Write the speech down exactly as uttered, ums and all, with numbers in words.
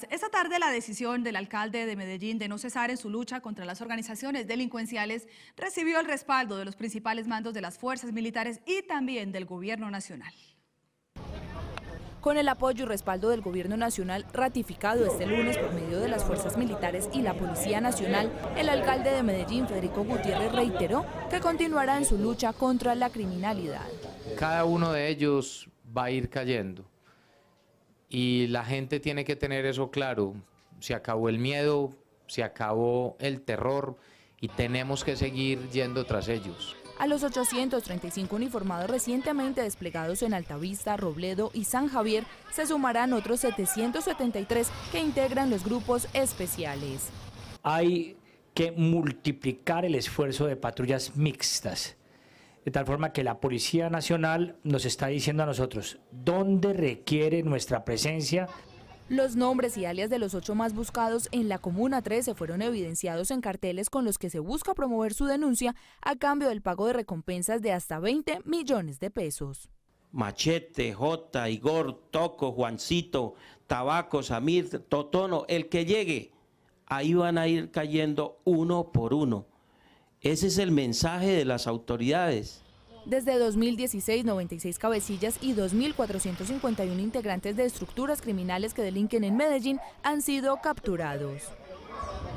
Esta tarde la decisión del alcalde de Medellín de no cesar en su lucha contra las organizaciones delincuenciales recibió el respaldo de los principales mandos de las fuerzas militares y también del gobierno nacional. Con el apoyo y respaldo del gobierno nacional ratificado este lunes por medio de las fuerzas militares y la Policía Nacional, el alcalde de Medellín, Federico Gutiérrez, reiteró que continuará en su lucha contra la criminalidad. Cada uno de ellos va a ir cayendo y la gente tiene que tener eso claro. Se acabó el miedo, se acabó el terror y tenemos que seguir yendo tras ellos. A los ochocientos treinta y cinco uniformados recientemente desplegados en Altavista, Robledo y San Javier, se sumarán otros setecientos setenta y tres que integran los grupos especiales. Hay que multiplicar el esfuerzo de patrullas mixtas, de tal forma que la Policía Nacional nos está diciendo a nosotros dónde requiere nuestra presencia. Los nombres y alias de los ocho más buscados en la Comuna trece fueron evidenciados en carteles con los que se busca promover su denuncia a cambio del pago de recompensas de hasta veinte millones de pesos. Machete, Jota, Igor, Toco, Juancito, Tabaco, Samir, Totono, el que llegue, ahí van a ir cayendo uno por uno. Ese es el mensaje de las autoridades. Desde dos mil dieciséis, noventa y seis cabecillas y dos mil cuatrocientos cincuenta y uno integrantes de estructuras criminales que delinquen en Medellín han sido capturados.